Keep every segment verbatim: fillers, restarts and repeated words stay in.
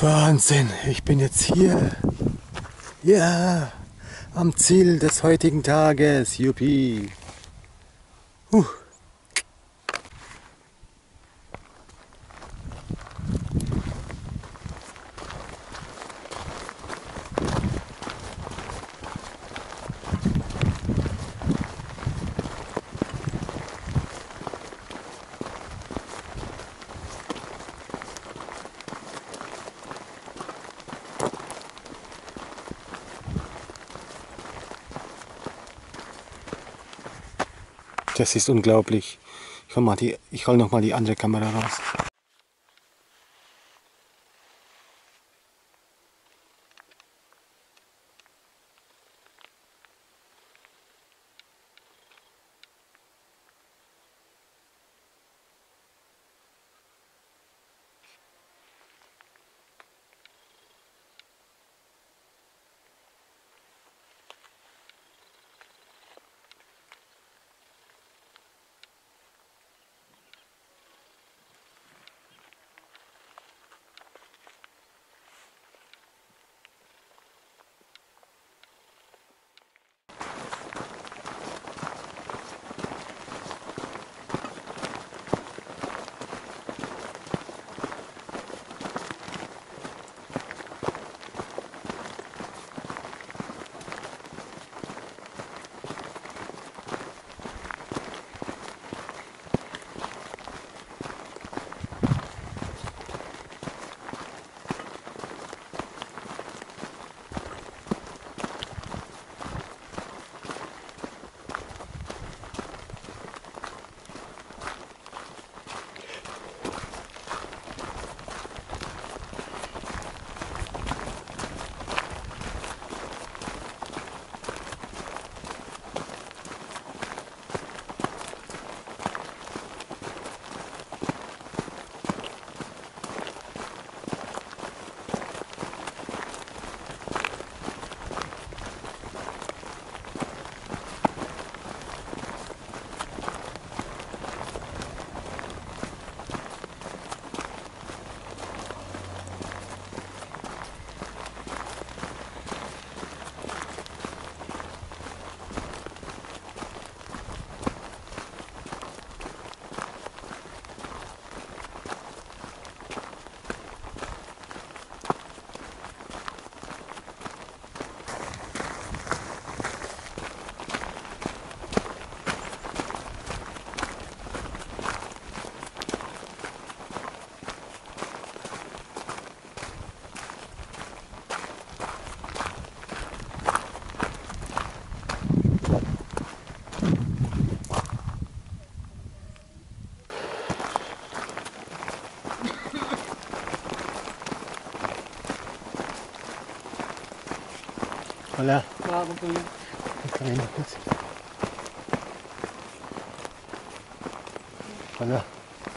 Wahnsinn, ich bin jetzt hier. Ja, am Ziel des heutigen Tages. Juppie. Huh. Das ist unglaublich. Ich hol, mal die, ich hol noch mal die andere Kamera raus. Hola. Hola.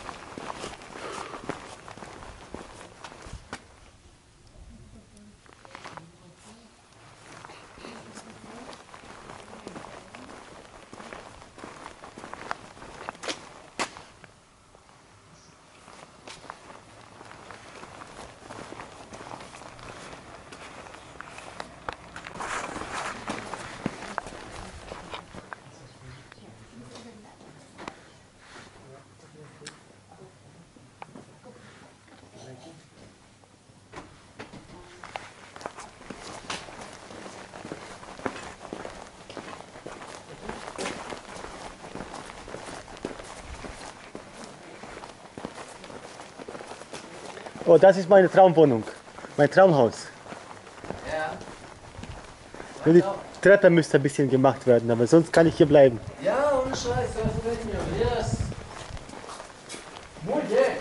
Oh, das ist meine Traumwohnung, mein Traumhaus. Ja. Nur die Treppe müsste ein bisschen gemacht werden, aber sonst kann ich hier bleiben. Ja, ohne Scheiß, das gefällt mir. Yes. Muy bien.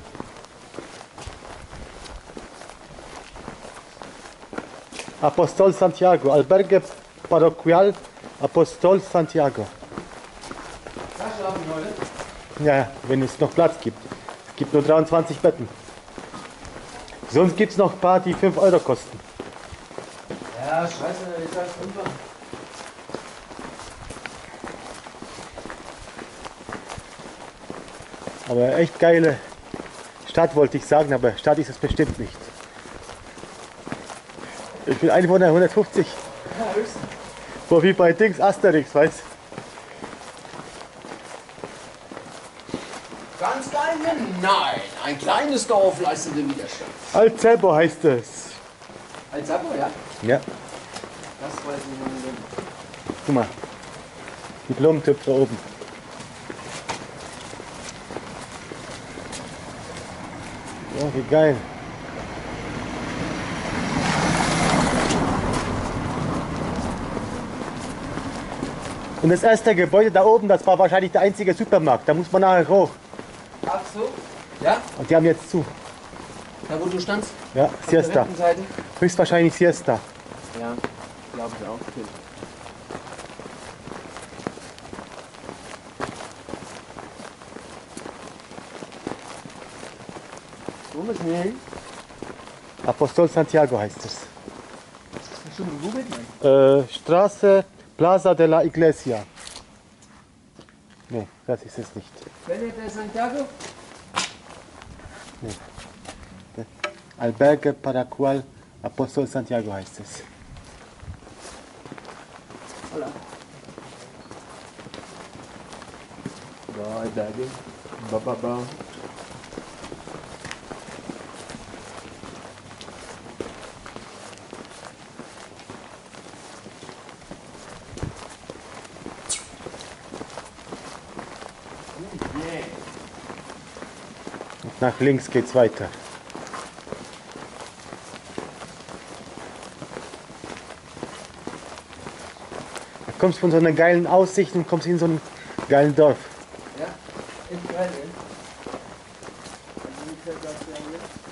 Apostol Santiago, Albergue Parroquial Apostol Santiago. Da schlafen die Leute. Ja, wenn es noch Platz gibt. Es gibt nur dreiundzwanzig Betten. Sonst gibt es noch ein paar, die fünf Euro kosten. Ja, scheiße, ich sag's fünfer. Aber echt geile Stadt wollte ich sagen, aber Stadt ist es bestimmt nicht. Ich bin Einwohner hundertfünfzig. Ja, höchstens. So wie bei Dings Asterix, weißt du? Ganz klein hier? Nein, ein kleines Dorf leistet den Widerstand. Alzebo heißt es. Als Sabo, ja? Ja, Das weiß ich noch nicht. guck mal. Die Blumentöpfe oben. Ja, wie geil. Und das erste Gebäude da oben, das war wahrscheinlich der einzige Supermarkt. Da muss man nachher hoch. Ach so? Ja? Und die haben jetzt zu. Da wo du standst? Ja, Auf der Siesta. rechten Seite? Höchstwahrscheinlich Siesta. Ja, glaube ich auch. Okay. Wo müssen wir hin? Apostol Santiago heißt es. Hast du schon gegoogelt? Nein. Äh, Straße Plaza de la Iglesia. Nee, das ist es nicht. Wenn der Santiago? Albergue Paracual Apostol Santiago heißt es. Hola. Da, Berge. Ba, ba, ba. Und nach links geht's weiter. Da kommst du von so einer geilen Aussicht und kommst in so einen geilen Dorf. Ja, echt geil, ey. Also, wie gesagt, das ja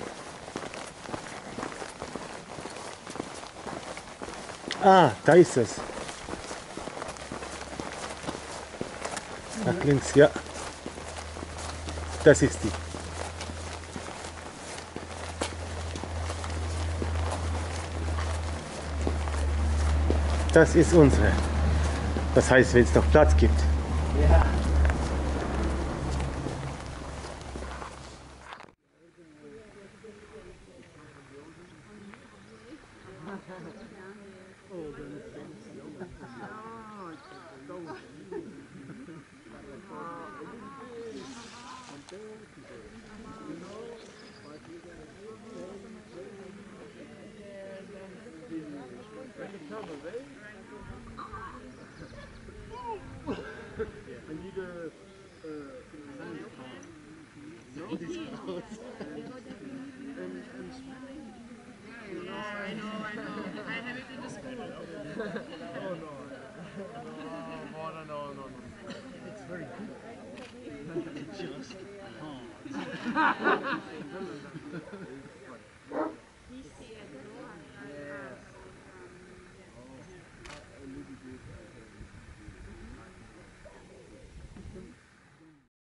hier. Ah, da ist es. Nach links, ja. Das ist die. Das ist unsere. Das heißt, wenn es noch Platz gibt. Ja. Just, uh,